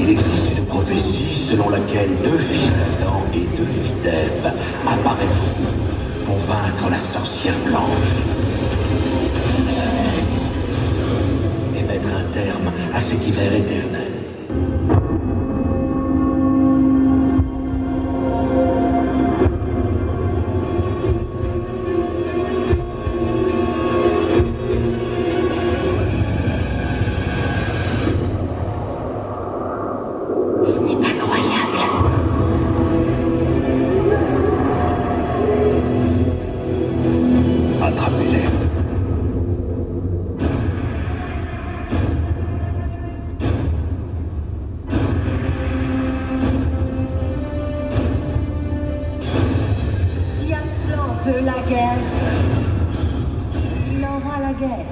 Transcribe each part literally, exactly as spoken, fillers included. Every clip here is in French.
Il existe une prophétie selon laquelle deux fils d'Adam et deux filles d'Ève apparaîtront pour vaincre la sorcière blanche et mettre un terme à cet hiver éternel. Ce n'est pas croyable. Attrapez-les. Si Aslan veut la guerre, il aura la guerre.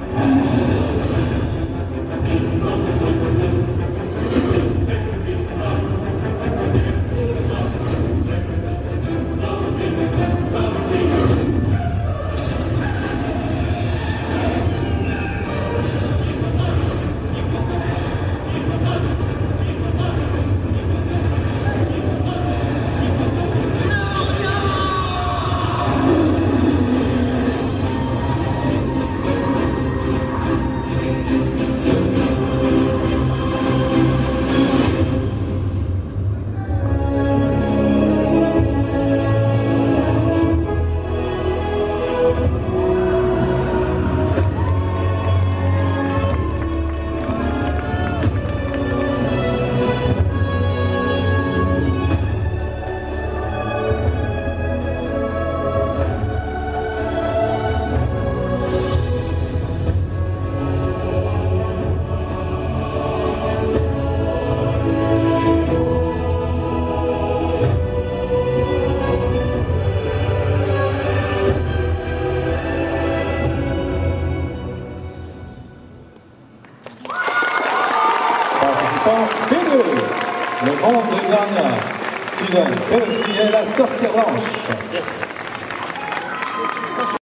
Fini le monde des Narnia, Steven Pelletier et la sorcière blanche. Yes.